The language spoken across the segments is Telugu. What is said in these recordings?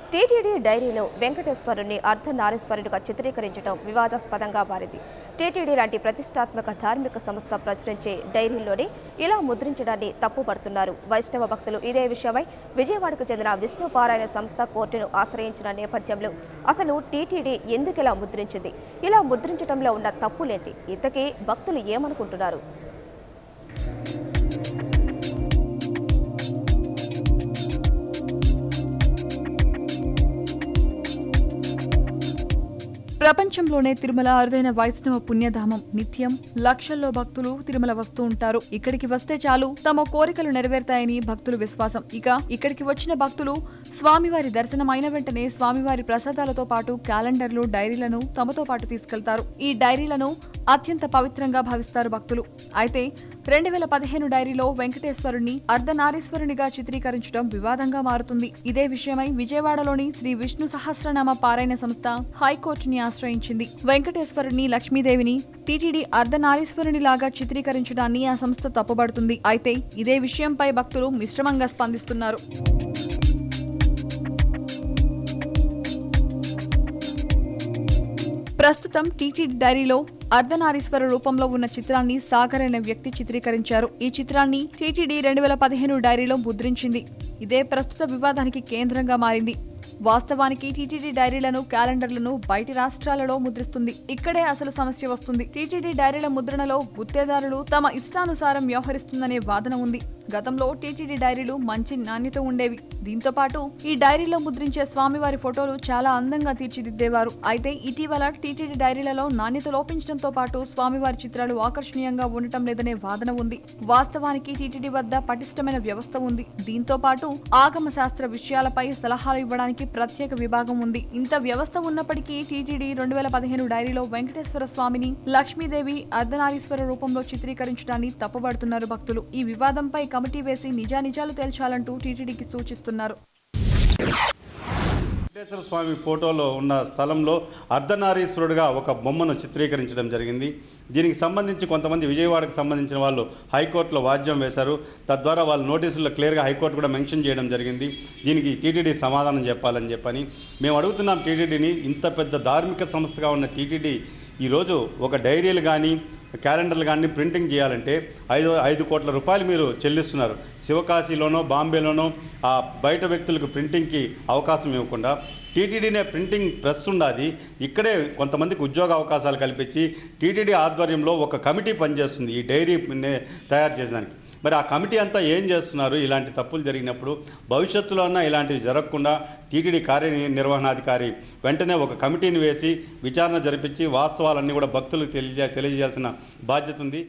TTD డైరీలో వెంకటేశ్వరుని అర్ధనారీశ్వరుడిగా చిత్రీకరించడం వివాదాస్పదంగా మారింది. TTD లాంటి ప్రతిష్టాత్మక ధార్మిక సంస్థ ప్రచురించే డైరీల్లోనే ఇలా ముద్రించడాన్ని తప్పుపడుతున్నారు. వైష్ణవ భక్తులు ఇదే విషయమై విజయవాడకు చెందిన విష్ణు పారాయణ సంస్థ కోర్టును ఆశ్రయించిన నేపథ్యంలో అసలు TTD ఎందుకు ఇలా ముద్రించింది? ఇలా ముద్రించడంలో ఉన్న తప్పులేంటి? ఇంతకీ భక్తులు ఏమనుకుంటున్నారు? ప్రపంచంలోనే తిరుమల అరుదైన వైష్ణవ పుణ్యధామం. నిత్యం లక్షల్లో భక్తులు తిరుమల వస్తూ ఉంటారు. ఇక్కడికి వస్తే చాలు తమ కోరికలు నెరవేరుతాయని భక్తుల విశ్వాసం. ఇక్కడికి వచ్చిన భక్తులు స్వామివారి దర్శనం అయిన వెంటనే స్వామివారి ప్రసాదాలతో పాటు క్యాలెండర్లు, డైరీలను తమతో పాటు తీసుకెళ్తారు. ఈ డైరీలను అత్యంత పవిత్రంగా భావిస్తారు భక్తులు. అయితే 2015 డైరీలో వెంకటేశ్వరుణ్ణి అర్ధనారీశ్వరునిగా చిత్రీకరించడం వివాదంగా మారుతుంది. ఇదే విషయమై విజయవాడలోని శ్రీ విష్ణు సహస్రనామ పారాయణ సంస్థ హైకోర్టుని ఆశ్రయించింది. వెంకటేశ్వరుని, లక్ష్మీదేవిని TTD అర్ధనారీశ్వరునిలాగా చిత్రీకరించడాన్ని ఆ సంస్థ తప్పుబడుతుంది. అయితే ఇదే విషయంపై భక్తులు మిశ్రమంగా స్పందిస్తున్నారు. ప్రస్తుతం TTD డైరీలో అర్ధనారీశ్వర రూపంలో ఉన్న చిత్రాన్ని సాగర్ అనే వ్యక్తి చిత్రీకరించారు. ఈ చిత్రాన్ని TTD 2015 డైరీలో ముద్రించింది. ఇదే ప్రస్తుత వివాదానికి కేంద్రంగా మారింది. వాస్తవానికి TTD డైరీలను, క్యాలెండర్లను బయటి రాష్ట్రాలలో ముద్రిస్తుంది. ఇక్కడే అసలు సమస్య వస్తుంది. TTD డైరీల ముద్రణలో గుత్తేదారులు తమ ఇష్టానుసారం వ్యవహరిస్తుందనే వాదన ఉంది. గతంలో TTD డైరీలు మంచి నాణ్యత ఉండేవి. దీంతో పాటు ఈ డైరీలో ముద్రించే స్వామివారి ఫోటోలు చాలా అందంగా తీర్చిదిద్దేవారు. అయితే ఇటీవల TTD డైరీలలో నాణ్యత లోపించడంతో పాటు స్వామివారి చిత్రాలు ఆకర్షణీయంగా ఉండటం లేదనే వాదన ఉంది. వాస్తవానికి TTD వద్ద పటిష్టమైన వ్యవస్థ ఉంది. దీంతో పాటు ఆగమ శాస్త్ర విషయాలపై సలహాలు ఇవ్వడానికి ప్రత్యేక విభాగం ఉంది. ఇంత వ్యవస్థ ఉన్నప్పటికీ TTD 2015 డైరీలో వెంకటేశ్వర స్వామిని, లక్ష్మీదేవి అర్ధనారీశ్వర రూపంలో చిత్రీకరించడాన్ని తప్పుపడుతున్నారు భక్తులు. ఈ వివాదంపై కమిటీ వేసి నిజానిజాలు తేల్చాలంటూ TTDకి సూచిస్తున్నారు. వెంకటేశ్వర స్వామి ఫోటోలో ఉన్న స్థలంలో అర్ధనారీశ్వరుడిగా ఒక బొమ్మను చిత్రీకరించడం జరిగింది. దీనికి సంబంధించి కొంతమంది విజయవాడకు సంబంధించిన వాళ్ళు హైకోర్టులో వాద్యం వేశారు. తద్వారా వాళ్ళ నోటీసుల్లో క్లియర్గా హైకోర్టు కూడా మెన్షన్ చేయడం జరిగింది. దీనికి TTD సమాధానం చెప్పాలని చెప్పని మేము అడుగుతున్నాం. TTDని ఇంత పెద్ద ధార్మిక సంస్థగా ఉన్న TTD ఈరోజు ఒక డైరీలు కానీ, క్యాలెండర్లు కానీ ప్రింటింగ్ చేయాలంటే 5 కోట్ల రూపాయలు మీరు చెల్లిస్తున్నారు. శివకాశీలోనో, బాంబేలోనో ఆ బయట వ్యక్తులకు ప్రింటింగ్కి అవకాశం ఇవ్వకుండా TTDనే ప్రింటింగ్ ప్రెస్ ఉండాది. ఇక్కడే కొంతమందికి ఉద్యోగ అవకాశాలు కల్పించి TTD ఆధ్వర్యంలో ఒక కమిటీ పనిచేస్తుంది ఈ డైరీ తయారు చేసేదానికి. మరి ఆ కమిటీ అంతా ఏం చేస్తున్నారు? ఇలాంటి తప్పులు జరిగినప్పుడు భవిష్యత్తులో అన్నా ఇలాంటివి జరగకుండా TTD కార్యనిర్వహణాధికారి వెంటనే ఒక కమిటీని వేసి విచారణ జరిపించి వాస్తవాలన్నీ కూడా భక్తులకు తెలియజేయాల్సిన బాధ్యత ఉంది.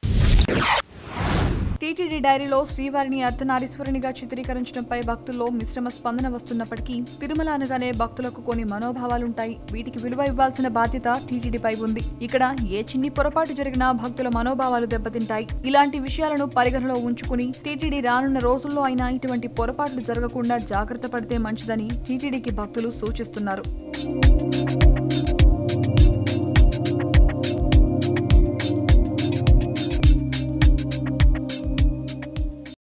TTD డైరీలో శ్రీవారిని అర్ధనారీశ్వరునిగా చిత్రీకరించడంపై భక్తుల్లో మిశ్రమ స్పందన వస్తున్నప్పటికీ తిరుమల అనగానే భక్తులకు కొన్ని మనోభావాలుంటాయి. వీటికి విలువ ఇవ్వాల్సిన బాధ్యత TTDపై ఉంది. ఇక్కడ ఏ చిన్ని పొరపాటు జరిగినా భక్తుల మనోభావాలు దెబ్బతింటాయి. ఇలాంటి విషయాలను పరిగణలో ఉంచుకుని TTD రానున్న రోజుల్లో అయినా ఇటువంటి పొరపాట్లు జరగకుండా జాగ్రత్త పడితే మంచిదని TTDకి భక్తులు సూచిస్తున్నారు.